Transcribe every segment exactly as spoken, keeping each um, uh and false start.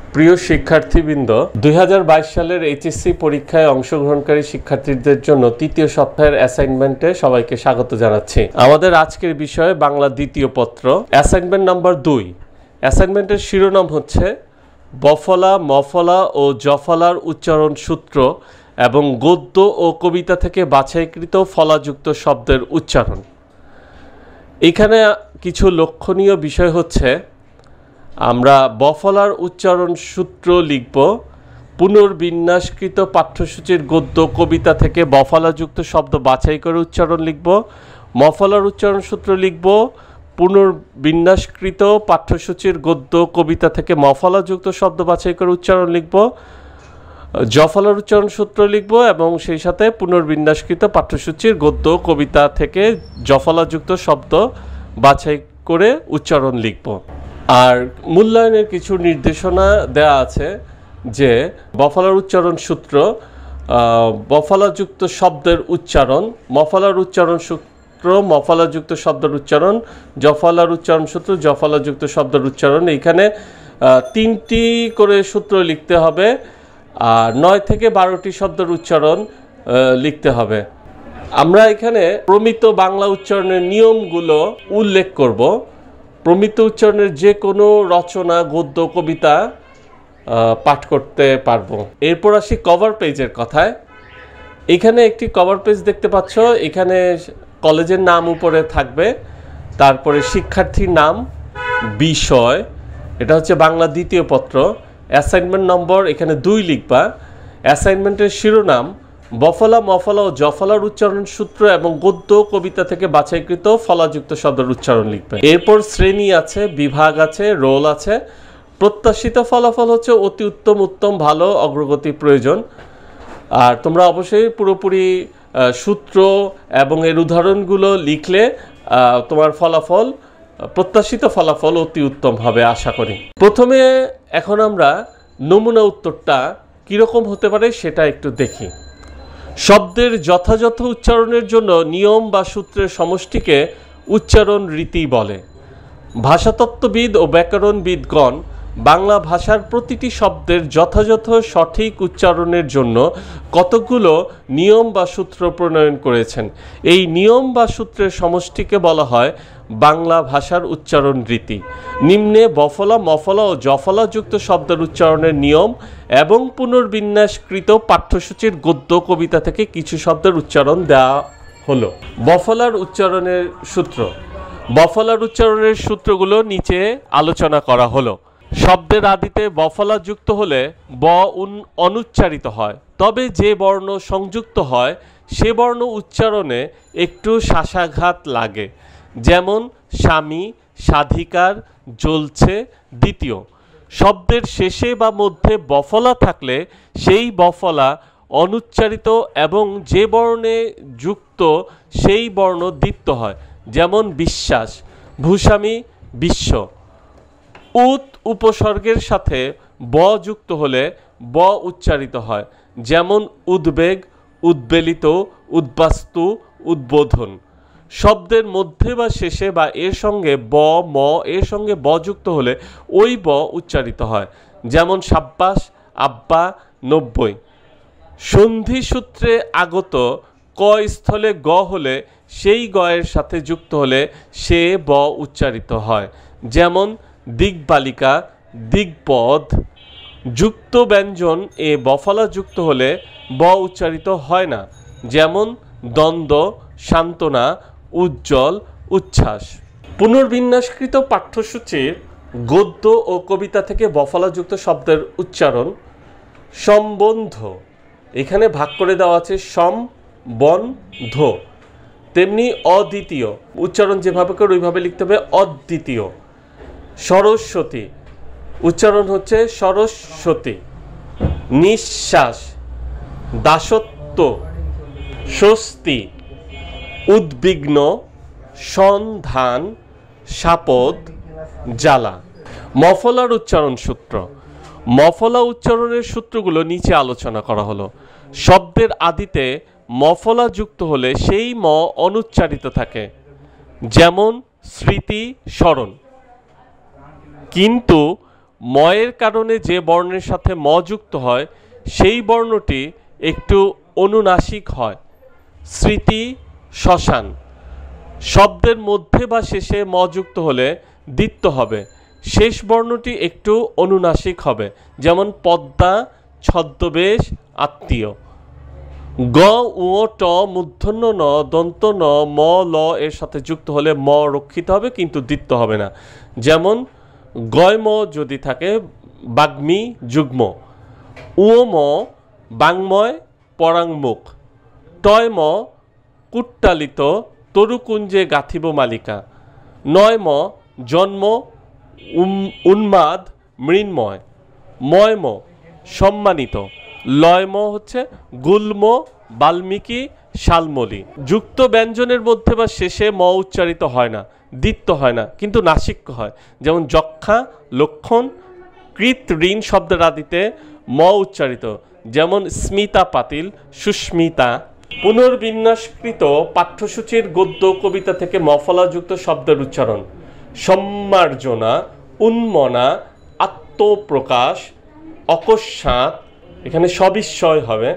প্রিয় শিক্ষার্থীবৃন্দ, দুই হাজার বাইশ সালের এইচএসসি পরীক্ষায় অংশগ্রহণকারী শিক্ষার্থীদের জন্য তৃতীয় সপ্তাহের অ্যাসাইনমেন্টে সবাইকে স্বাগত জানাচ্ছি। আমাদের আজকের বিষয় বাংলা দ্বিতীয় পত্র, অ্যাসাইনমেন্ট নাম্বার দুই। অ্যাসাইনমেন্টের শিরোনাম হচ্ছে বফলা, মফলা ও জফলার উচ্চারণ সূত্র এবং গদ্য ও কবিতা থেকে বাছাইকৃত ফলাযুক্ত শব্দের উচ্চারণ। এখানে কিছু লক্ষণীয় বিষয় হচ্ছে, আমরা বফলার উচ্চারণ সূত্র লিখব, পুনর্বিন্যাসকৃত পাঠ্যসূচির গদ্য কবিতা থেকে বফলাযুক্ত শব্দ বাছাই করে উচ্চারণ লিখব। মফলার উচ্চারণ সূত্র লিখব, পুনর্বিন্যাসকৃত পাঠ্যসূচির গদ্য কবিতা থেকে মফলাযুক্ত শব্দ বাছাই করে উচ্চারণ লিখব। জফলার উচ্চারণ সূত্র লিখব এবং সেই সাথে পুনর্বিন্যাসকৃত পাঠ্যসূচির গদ্য কবিতা থেকে জফলাযুক্ত শব্দ বাছাই করে উচ্চারণ লিখব। আর মূল্যায়নের কিছু নির্দেশনা দেয়া আছে যে বফলার উচ্চারণ সূত্র, বফলাযুক্ত শব্দের উচ্চারণ, মফলার উচ্চারণ সূত্র, মফলাযুক্ত শব্দের উচ্চারণ, জফলার উচ্চারণ সূত্র, জফলাযুক্ত শব্দের উচ্চারণ। এইখানে তিনটি করে সূত্র লিখতে হবে আর নয় থেকে বারোটি শব্দের উচ্চারণ লিখতে হবে। আমরা এখানে প্রমিত বাংলা উচ্চারণের নিয়মগুলো উল্লেখ করব। প্রমিত উচ্চারণের যে কোনো রচনা, গদ্য, কবিতা পাঠ করতে পারবো। এরপর আসি কভার পেজের কথায়। এখানে একটি কভার পেজ দেখতে পাচ্ছ। এখানে কলেজের নাম উপরে থাকবে, তারপরে শিক্ষার্থীর নাম, বিষয়, এটা হচ্ছে বাংলা দ্বিতীয় পত্র। অ্যাসাইনমেন্ট নম্বর এখানে দুই লিখবা। অ্যাসাইনমেন্টের শিরোনাম বফলা, মফলা ও জফলার উচ্চারণ সূত্র এবং গদ্য কবিতা থেকে বাছাইকৃত ফলাযুক্ত শব্দের উচ্চারণ লিখবে। এরপর শ্রেণী আছে, বিভাগ আছে, রোল আছে। প্রত্যাশিত ফলাফল হচ্ছে অতি উত্তম, উত্তম, ভালো, অগ্রগতি প্রয়োজন। আর তোমরা অবশ্যই পুরোপুরি সূত্র এবং এর উদাহরণগুলো লিখলে তোমার ফলাফল, প্রত্যাশিত ফলাফল অতি উত্তম হবে আশা করি। প্রথমে এখন আমরা নমুনা উত্তরটা কীরকম হতে পারে সেটা একটু দেখি। শব্দের যথাযথ উচ্চারণের জন্য নিয়ম বা সূত্রের সমষ্টিকে উচ্চারণ রীতি বলে। ভাষাতত্ত্ববিদ ও ব্যাকরণবিদগণ বাংলা ভাষার প্রতিটি শব্দের যথাযথ সঠিক উচ্চারণের জন্য কতগুলো নিয়ম বা সূত্র প্রণয়ন করেছেন। এই নিয়ম বা সূত্রের সমষ্টিকে বলা হয় বাংলা ভাষার উচ্চারণ রীতি। নিম্নে বফলা, মফলা ও জফলাযুক্ত শব্দের উচ্চারণের নিয়ম এবং পুনর্বিন্যাসকৃত পাঠ্যসূচির গদ্য কবিতা থেকে কিছু শব্দের উচ্চারণ দেওয়া হলো। বফলার উচ্চারণের সূত্র। বফলার উচ্চারণের সূত্রগুলো নিচে আলোচনা করা হলো। শব্দের আদিতে বফলা যুক্ত হলে ব অনুচ্চারিত হয়, তবে যে বর্ণ সংযুক্ত হয় সে বর্ণ উচ্চারণে একটু শ্বাসাঘাত লাগে। যেমন স্বামী, স্বাধিকার, জ্বলছে, দ্বিতীয়। শব্দের শেষে বা মধ্যে বফলা থাকলে সেই বফলা অনুচ্চারিত এবং যে বর্ণে যুক্ত সেই বর্ণ দীপ্ত হয়। যেমন বিশ্বাস, ভূস্বামী, বিশ্ব। উৎ উপসর্গের সাথে ব যুক্ত হলে ব উচ্চারিত হয়। যেমন উদ্বেগ, উদ্বেলিত, উদ্বাস্তু, উদ্বোধন। শব্দের মধ্যে বা শেষে বা এর সঙ্গে ব, ম এর সঙ্গে ব যুক্ত হলে ওই ব উচ্চারিত হয়। যেমন সাব্বাস, আব্বা, নব্বই। সন্ধি সূত্রে আগত ক স্থলে গ হলে সেই গ এর সাথে যুক্ত হলে সে ব উচ্চারিত হয়। যেমন দিগবালিকা, দিগপদ। যুক্ত ব্যঞ্জন এ বফলা যুক্ত হলে ব উচ্চারিত হয় না। যেমন দ্বন্দ্ব, সান্ত্বনা, উজ্জ্বল, উচ্ছ্বাস। পুনর্বিন্যাসকৃত পাঠ্যসূচির গদ্য ও কবিতা থেকে বফলাযুক্ত শব্দের উচ্চারণ। সম্বন্ধ, এখানে ভাগ করে দেওয়া আছে সম, বন, ধ। তেমনি অদ্বিতীয়, উচ্চারণ যেভাবে করে ওইভাবে লিখতে হবে, অদ্বিতীয়। সরস্বতী, উচ্চারণ হচ্ছে সরস্বতী। নিঃশ্বাস, দাসত্ব, স্বস্তি। উদ্বিগ্ন, সন্ধান, শাপদ, জ্বালা। মফলার উচ্চারণ সূত্র। মফলা উচ্চারণের সূত্রগুলো নিচে আলোচনা করা হলো। শব্দের আদিতে মফলা যুক্ত হলে সেই ম অনুচ্চারিত থাকে। যেমন স্মৃতি, স্মরণ। কিন্তু ময়ের কারণে যে বর্ণের সাথে ম যুক্ত হয় সেই বর্ণটি একটু অনুনাসিক হয়। স্মৃতি, শ্মশান। শব্দের মধ্যে বা শেষে ম যুক্ত হলে দ্বিত্ব হবে, শেষ বর্ণটি একটু অনুনাসিক হবে। যেমন পদ্মা, ছদ্মবেশ, আত্মীয়। গ, উ, ট, মূর্ধন্য ন, দন্ত ন, ম, ল এর সাথে যুক্ত হলে ম রক্ষিত হবে কিন্তু দ্বিত্ব হবে না। যেমন গয়ম যদি থাকে বাগ্মী যুগ্ম। উম বাংময় পরাংমুখ। টয়ম কুট্টালিত তরুকুঞ্জে গাথিব মালিকা। নয়ম জন্ম উন্মাদ মৃন্ময়। ময়ম সম্মানিত। লয়ম হচ্ছে গুল্ম বাল্মীকি শালমলি। যুক্ত ব্যঞ্জনের মধ্যে বা শেষে ম উচ্চারিত হয় না, দ্বিত্ব হয় না কিন্তু নাসিক্য হয়। যেমন যক্ষা, লক্ষণ, কৃত, ঋণ শব্দের আদিতে ম উচ্চারিত। যেমন স্মিতা পাতিল, সুস্মিতা। পুনর্বিন্যাসকৃত পাঠ্যসূচির গদ্য কবিতা থেকে মফলাযুক্ত শব্দের উচ্চারণ: সম্মার্জনা, উন্মনা, আত্মপ্রকাশ, অকস্মাৎ, এখানে সবিস্ময় হবে,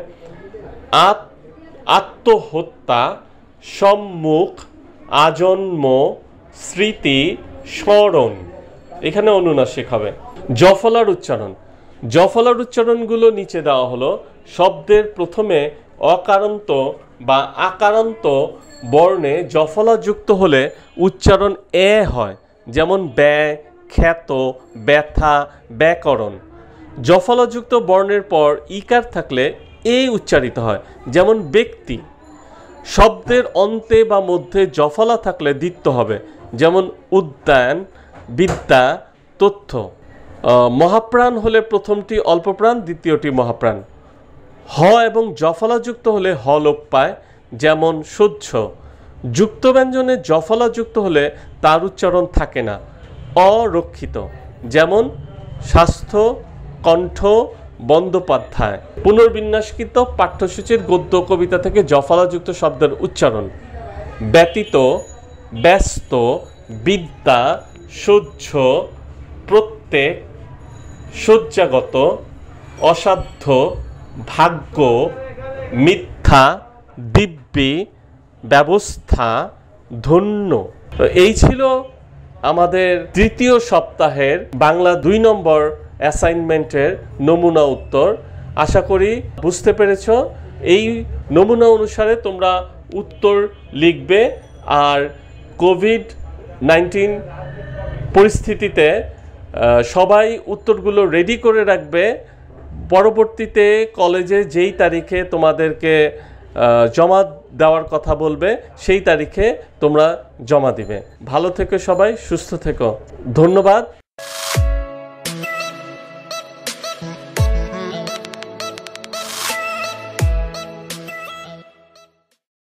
আত্মহত্যা, সম্মুখ, আজন্ম, স্মৃতি, স্মরণ, এখানে অনুনাসিক হবে। জফলার উচ্চারণ: জফলার উচ্চারণগুলো নিচে দেওয়া হলো। শব্দের প্রথমে অকারান্ত বা আকারান্ত বর্ণে জফলা যুক্ত হলে উচ্চারণ এ হয়। যেমন ব্যয়, খ্যাত, ব্যথা, ব্যাকরণ। জফলাযুক্ত বর্ণের পর ইকার থাকলে এ উচ্চারিত হয়। যেমন ব্যক্তি। শব্দের অন্তে বা মধ্যে জফলা থাকলে দ্বিত্ব হবে। যেমন উদ্যান, বিদ্যা, তথ্য। মহাপ্রাণ হলে প্রথমটি অল্পপ্রাণ, দ্বিতীয়টি মহাপ্রাণ। হ এবং জফলা যুক্ত হলে হ লোপ পায়। যেমন সহ্য। যুক্ত ব্যঞ্জনে জফলা যুক্ত হলে তার উচ্চারণ থাকে না, অরক্ষিত। যেমন স্বাস্থ্য, কণ্ঠ, বন্দ্যোপাধ্যায়। পুনর্বিন্যাসকৃত পাঠ্যসূচির গদ্য কবিতা থেকে জফলাযুক্ত শব্দের উচ্চারণ: ব্যতীত, ব্যস্ত, বিদ্যা, সহ্য, প্রত্যেক, শয্যাগত, অসাধ্য, ভাগ্য, মিথ্যা, দিব্যি, ব্যবস্থা, ধন্য। তো এই ছিল আমাদের তৃতীয় সপ্তাহের বাংলা দুই নম্বর অ্যাসাইনমেন্টের নমুনা উত্তর। আশা করি বুঝতে পেরেছ। এই নমুনা অনুসারে তোমরা উত্তর লিখবে। আর কোভিড নাইন্টিন পরিস্থিতিতে সবাই উত্তরগুলো রেডি করে রাখবে। পরবর্তীতে কলেজে যেই তারিখে তোমাদেরকে জমা দেওয়ার কথা বলবে সেই তারিখে তোমরা জমা দিবে। ভালো থেকো সবাই, সুস্থ থেকো। ধন্যবাদ।